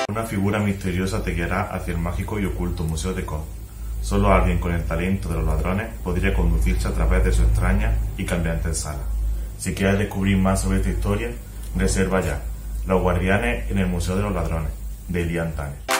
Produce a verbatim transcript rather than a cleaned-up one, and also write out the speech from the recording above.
Una figura misteriosa te guiará hacia el mágico y oculto Museo de Cod. Solo alguien con el talento de los ladrones podría conducirse a través de su extraña y cambiante sala. Si quieres descubrir más sobre esta historia, reserva ya Los Guardianes en el Museo de los Ladrones, de Elian Tanes.